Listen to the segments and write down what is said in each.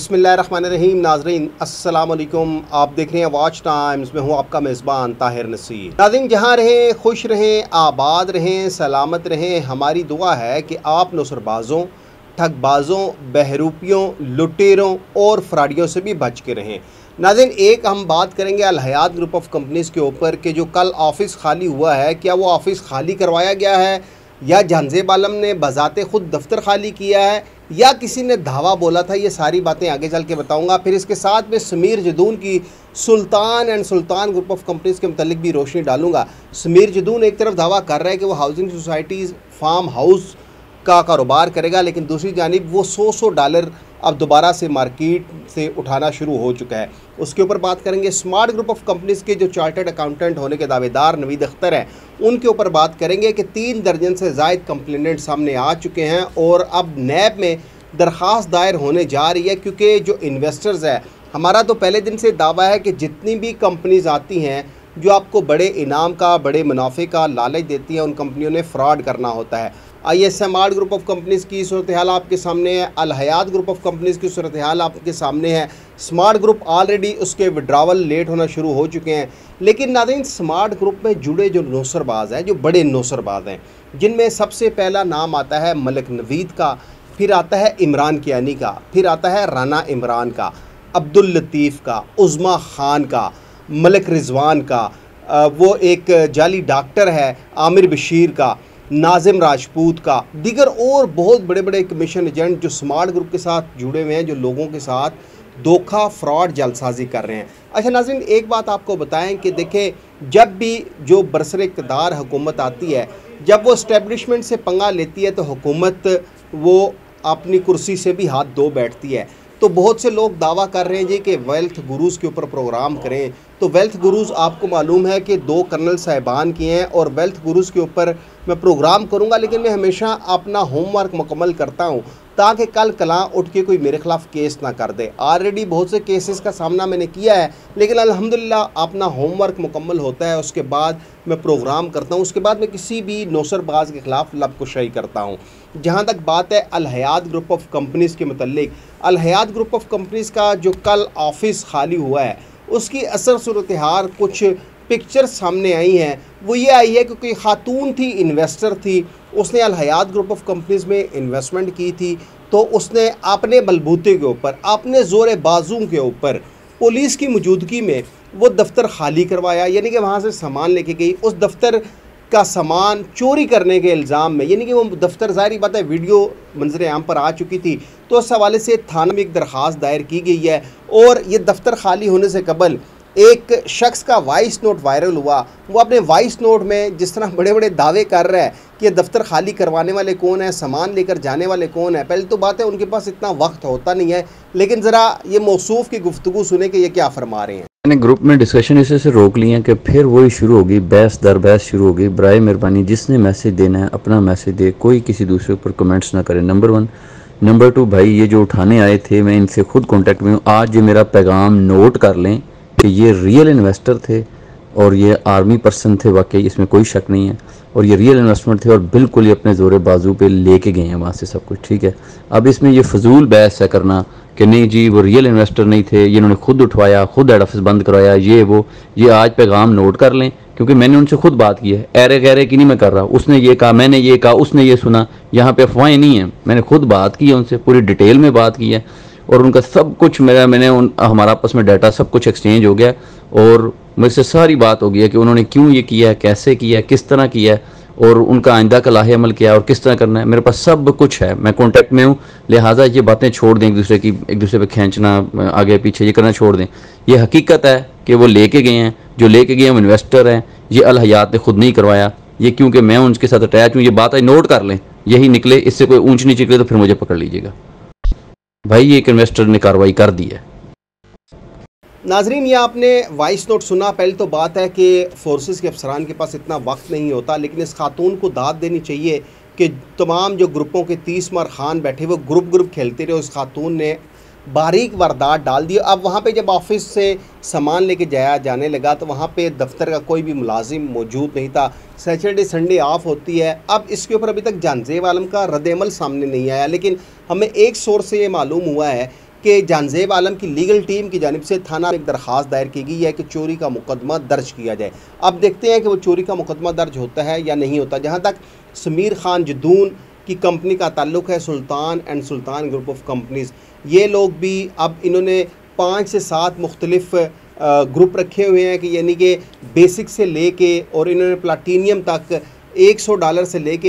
बिस्मिल्लाहिर्रहमानिर्रहीम। नाज़रीन अस्सलाम वालेकुम। आप देख रहे हैं वॉच टाइम्स में, हूँ आपका मेज़बान ताहिर नसीर। नाज़रीन जहाँ रहें खुश रहें, आबाद रहें, सलामत रहें। हमारी दुआ है कि आप नौसरबाज़ों, ठगबाज़ों, बहरूपियों, लुटेरों और फ्राडियों से भी बच के रहें। नाज़रीन एक हम बात करेंगे Al Hayat group of companies के ऊपर कि जो कल ऑफ़िस खाली हुआ है, क्या वो ऑफ़िस खाली करवाया गया है या जहांजेब आलम ने बज़ाते ख़ुद दफ्तर खाली किया है या किसी ने धावा बोला था। ये सारी बातें आगे चल के बताऊंगा। फिर इसके साथ में समीर जदून की सुल्तान ग्रुप ऑफ कंपनीज़ के मतलब भी रोशनी डालूंगा। समीर जदून एक तरफ दावा कर रहा है कि वो हाउसिंग सोसाइटीज़ फार्म हाउस का कारोबार करेगा, लेकिन दूसरी जानिब वो $100 अब दोबारा से मार्केट से उठाना शुरू हो चुका है। उसके ऊपर बात करेंगे। स्मार्ट ग्रुप ऑफ कंपनीज़ के जो चार्टर्ड अकाउंटेंट होने के दावेदार नवीद अख्तर हैं, उनके ऊपर बात करेंगे कि 3 दर्जन से ज़ायद कंप्लेंट सामने आ चुके हैं और अब नैब में दरख्वास्त दायर होने जा रही है, क्योंकि जो इन्वेस्टर्स है, हमारा तो पहले दिन से दावा है कि जितनी भी कंपनीज़ आती हैं जो आपको बड़े इनाम का, बड़े मुनाफे का लालच देती हैं, उन कंपनियों ने फ्रॉड करना होता है। आइए स्मार्ट ग्रुप ऑफ कंपनीज़ की सूरत हाल आपके सामने है, Al Hayat group of companies की सूरत हाल आपके सामने है। स्मार्ट ग्रुप ऑलरेडी उसके विड्रावल लेट होना शुरू हो चुके हैं, लेकिन नाज़रीन स्मार्ट ग्रुप में जुड़े जो नौसरबाज हैं, जो बड़े नौसरबाज हैं, जिनमें सबसे पहला नाम आता है मलिक नवीद का, फिर आता है इमरान कियानी का, फिर आता है राना इमरान का, अब्दुल लतीफ़ का, उज़्मा खान का, मलिक रिजवान का, वो एक जाली डॉक्टर है आमिर बशीर का, नाजिम राजपूत का, दीगर और बहुत बड़े बड़े कमीशन एजेंट जो स्मार्ट ग्रुप के साथ जुड़े हुए हैं, जो लोगों के साथ धोखा, फ्रॉड, जलसाजी कर रहे हैं। अच्छा नाज़रीन एक बात आपको बताएं कि देखें, जब भी जो बरसर इक़्तिदार हुकूमत आती है, जब वो इस्टेब्लिशमेंट से पंगा लेती है तो हुकूमत वो अपनी कुर्सी से भी हाथ धो बैठती है। तो बहुत से लोग दावा कर रहे हैं जी कि वेल्थ गुरूज़ के ऊपर प्रोग्राम करें। तो वेल्थ गुरूज़ आपको मालूम है कि 2 कर्नल साहिबान किए हैं और वेल्थ गुरूज़ के ऊपर मैं प्रोग्राम करूंगा, लेकिन मैं हमेशा अपना होमवर्क मुकम्मल करता हूं ताकि कल कला उठ के कोई मेरे ख़िलाफ़ केस ना कर दे। ऑलरेडी बहुत से केसेस का सामना मैंने किया है, लेकिन अल्हम्दुलिल्लाह अपना होमवर्क मुकम्मल होता है, उसके बाद मैं प्रोग्राम करता हूं, उसके बाद मैं किसी भी नौसरबाज के ख़िलाफ़ लबकुशाई करता हूं। जहां तक बात है Al Hayat group of companies के मतलब, Al Hayat group of companies का जो कल ऑफ़िस खाली हुआ है, उसकी असर सूरत हाल कुछ पिक्चर सामने आई हैं। वो ये आई है कि कोई खातून थी, इन्वेस्टर थी, उसने Al Hayat group of companies में इन्वेस्टमेंट की थी, तो उसने अपने बलबूते के ऊपर, अपने ज़ोर बाजू के ऊपर पुलिस की मौजूदगी में वो दफ्तर खाली करवाया, यानी कि वहाँ से सामान लेके गई। उस दफ्तर का सामान चोरी करने के इल्ज़ाम में, यानी कि वो दफ्तर ज़ाहिर बात है वीडियो मंजर आम पर आ चुकी थी, तो उस हवाले से थाना में एक दरख्वास्त दायर की गई है। और ये दफ्तर खाली होने से कबल एक शख्स का वॉइस नोट वायरल हुआ। वो अपने वॉइस नोट में जिस तरह बड़े बड़े दावे कर रहा है कि दफ्तर खाली करवाने वाले कौन है, सामान लेकर जाने वाले कौन है। पहले तो बात है उनके पास इतना वक्त होता नहीं है, लेकिन ज़रा ये मौसूफ़ की गुफ्तगू सुने कि ये क्या फरमा रहे हैं। मैंने ग्रुप में डिस्कशन इसे से रोक लिया कि फिर वही शुरू होगी, बहस दर बहस शुरू होगी। बराए मेहरबानी जिसने मैसेज देना है अपना मैसेज दे, कोई किसी दूसरे ऊपर कमेंट्स ना करे, नंबर 1। नंबर 2 भाई ये जो उठाने आए थे, मैं इनसे खुद कांटेक्ट में हूँ। आज ये मेरा पैगाम नोट कर लें कि ये रियल इन्वेस्टर थे और ये आर्मी पर्सन थे, वाकई इसमें कोई शक नहीं है, और ये रियल इन्वेस्टमेंट थे और बिल्कुल ये अपने ज़ोरे बाजू पे लेके गए हैं वहाँ से सब कुछ, ठीक है। अब इसमें ये फजूल बहस है करना कि नहीं जी वो रियल इन्वेस्टर नहीं थे, ये इन्होंने खुद उठवाया, खुद हेड ऑफिस बंद करवाया, ये वो। ये आज पैगाम नोट कर लें, क्योंकि मैंने उनसे खुद बात की है, ऐरे गहरे की नहीं मैं कर रहा। उसने ये कहा, मैंने ये कहा, उसने ये सुना, यहाँ पे अफवाहें नहीं हैं। मैंने खुद बात की है उनसे, पूरी डिटेल में बात की है और उनका सब कुछ हमारा आपस में डाटा सब कुछ एक्सचेंज हो गया और मेरे से सारी बात हो गई है कि उन्होंने क्यों ये किया है, कैसे किया है, किस तरह किया है और उनका आइंदा का लाहे अमल क्या है और किस तरह करना है। मेरे पास सब कुछ है, मैं कॉन्टैक्ट में हूँ। लिहाजा ये बातें छोड़ दें, एक दूसरे पे खींचना, आगे पीछे ये करना छोड़ दें। ये हकीकत है कि वो लेके गए हैं, जो लेके गए हैं वो इन्वेस्टर हैं। ये अल हयात ने खुद नहीं करवाया, ये क्योंकि मैं उनके साथ अटैच हूँ। ये बात आज नोट कर लें, यही निकले, इससे कोई ऊंच नीच निकले तो फिर मुझे पकड़ लीजिएगा। भाई ये एक इन्वेस्टर ने कार्रवाई कर दी है। नाजरीन ये आपने वॉइस नोट सुना। पहले तो बात है कि फोर्सेस के अफसरान के पास इतना वक्त नहीं होता, लेकिन इस खातून को दाद देनी चाहिए कि तमाम जो ग्रुपों के 30 मार खान बैठे वो ग्रुप खेलते रहे, उस खातून ने बारीक वारदात डाल दी। अब वहाँ पे जब ऑफिस से सामान लेके जाने लगा तो वहाँ पे दफ्तर का कोई भी मुलाजिम मौजूद नहीं था। सैटरडे संडे ऑफ होती है। अब इसके ऊपर अभी तक जहांजेब आलम का रद्द-ए-अमल सामने नहीं आया, लेकिन हमें एक सोर्स से ये मालूम हुआ है कि जानजेब आलम की लीगल टीम की जानिब से थाना एक दरख्वास्त दायर की गई है कि चोरी का मुकदमा दर्ज किया जाए। अब देखते हैं कि वो चोरी का मुकदमा दर्ज होता है या नहीं होता। जहाँ तक समीर खान जदून की कंपनी का ताल्लुक़ है, Sultan and Sultan group of companies, ये लोग भी अब इन्होंने 5 से 7 मुख्तलिफ ग्रुप रखे हुए हैं कि यानी कि बेसिक से लेके और इन्होंने प्लाटीनियम तक $100 से लेके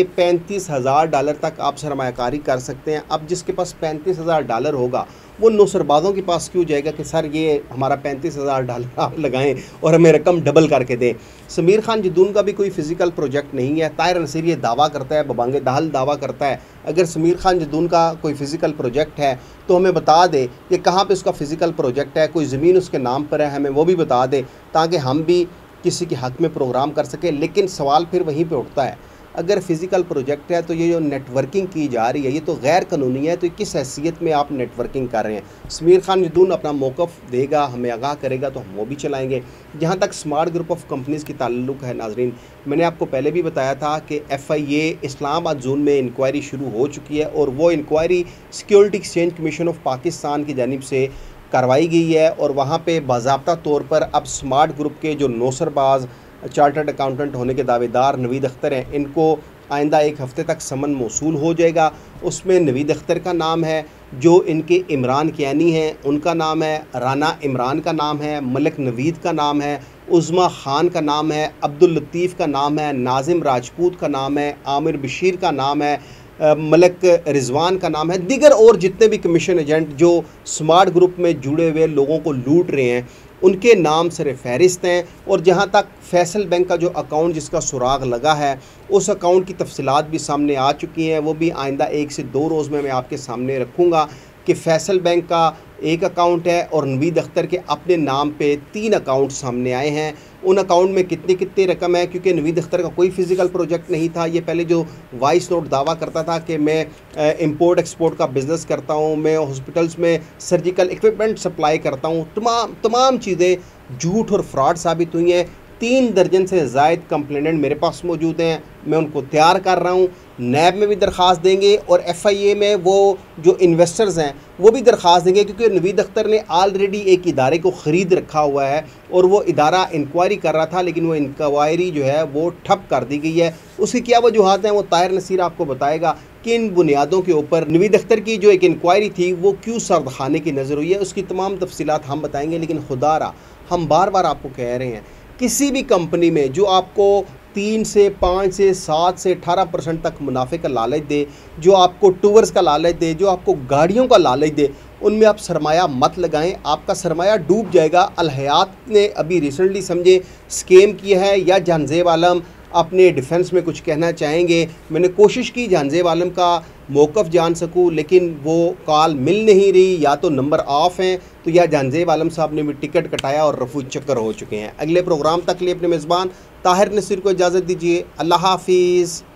$35,000 तक आप सरमायाकारी कर सकते हैं। अब जिसके पास $35,000 होगा वो नौसरबाज़ों के पास क्यों जाएगा कि सर ये हमारा $35,000 आप लगाएं और हमें रकम डबल करके दें। समीर खान जदून का भी कोई फ़िज़िकल प्रोजेक्ट नहीं है। ताहिर नसीर ये दावा करता है, बबांगे दाहल दावा करता है। अगर समीर खान जदून का कोई फ़िज़िकल प्रोजेक्ट है तो हमें बता दे कि कहाँ पे उसका फ़िज़िकल प्रोजेक्ट है, कोई ज़मीन उसके नाम पर है, हमें वो भी बता दे ताकि हम भी किसी के हक़ में प्रोग्राम कर सके। लेकिन सवाल फिर वहीं पे उठता है, अगर फ़िज़िकल प्रोजेक्ट है तो ये जो नेटवर्किंग की जा रही है ये तो गैर कानूनी है, तो किस हैसियत में आप नेटवर्किंग कर रहे हैं। समीर खान जदून अपना मौक़िफ़ देगा, हमें आगाह करेगा तो हम वो भी चलाएँगे। जहाँ तक स्मार्ट ग्रुप ऑफ कंपनीज़ की ताल्लुक़ है नाज़रीन, मैंने आपको पहले भी बताया था कि FIA इस्लामाबाद जोन में इंक्वायरी शुरू हो चुकी है और वो inquiry security exchange commission of Pakistan की जानिब से करवाई गई है और वहाँ पे बाज़ाब्ता तौर पर अब स्मार्ट ग्रुप के जो नौसरबाज चार्टर्ड अकाउंटेंट होने के दावेदार नवीद अख्तर हैं, इनको आइंदा 1 हफ़्ते तक समन मौसूल हो जाएगा। उसमें नवीद अख्तर का नाम है, जो इनके इमरान कियानी हैं उनका नाम है, राना इमरान का नाम है, मलिक नवीद का नाम है, उज़मा ख़ान का नाम है, अब्दुल लतीफ़ का नाम है, नाजिम राजपूत का नाम है, आमिर बशीर का नाम है, मलिक रिजवान का नाम है, दीगर और जितने भी कमीशन एजेंट जो स्मार्ट ग्रुप में जुड़े हुए लोगों को लूट रहे हैं उनके नाम सर फहरिस्त हैं। और जहाँ तक फैसल बैंक का जो अकाउंट जिसका सुराग लगा है उस अकाउंट की तफसीलात भी सामने आ चुकी हैं, वो भी आइंदा 1 से 2 रोज़ में मैं आपके सामने रखूँगा कि फैसल बैंक का एक अकाउंट है और नवीद अख्तर के अपने नाम पे 3 अकाउंट सामने आए हैं। उन अकाउंट में कितनी कितनी रकम है, क्योंकि नवीद अख्तर का कोई फ़िज़िकल प्रोजेक्ट नहीं था। ये पहले जो वॉइस नोट दावा करता था कि मैं इंपोर्ट एक्सपोर्ट का बिज़नेस करता हूँ, मैं हॉस्पिटल्स में सर्जिकल इक्विपमेंट सप्लाई करता हूँ, तमाम चीज़ें झूठ और फ्रॉड साबित हुई हैं। 3 दर्जन से ज़ायद कंप्लेनेंट मेरे पास मौजूद हैं, मैं उनको तैयार कर रहा हूँ। नैब में भी दरख्वास्त देंगे और FIA में वो जो इन्वेस्टर्स हैं वो भी दरख्वास्त देंगे, क्योंकि नवीद अख्तर ने ऑलरेडी एक इदारे को ख़रीद रखा हुआ है और वो इदारा इंक्वायरी कर रहा था, लेकिन वो इंक्वायरी जो है वो ठप कर दी गई है। उसकी क्या वजूहत हैं वो ताहिर नसीर आपको बताएगा कि इन बुनियादों के ऊपर नवीद अख्तर की जो एक इंक्वायरी थी वो क्यों सरदखाने की नज़र हुई है, उसकी तमाम तफसीलात हम बताएँगे। लेकिन खुदारा हम बार बार आपको कह रहे हैं, किसी भी कंपनी में जो आपको 3 से 5 से 7 से 18% तक मुनाफे का लालच दे, जो आपको टूवर्स का लालच दे, जो आपको गाड़ियों का लालच दे, उनमें आप सरमाया मत लगाएं, आपका सरमाया डूब जाएगा। अल हयात ने अभी रिसेंटली समझे स्कैम किया है, या जानजेब आलम अपने डिफेंस में कुछ कहना चाहेंगे। मैंने कोशिश की जानजेब आलम का मौक़िफ़ जान सकूं, लेकिन वो कॉल मिल नहीं रही, या तो नंबर ऑफ़ हैं तो या जानजेब आलम साहब ने भी टिकट कटाया और रफू चक्कर हो चुके हैं। अगले प्रोग्राम तक लिए अपने मेज़बान ताहिर नसीर को इजाज़त दीजिए। अल्लाह हाफिज़।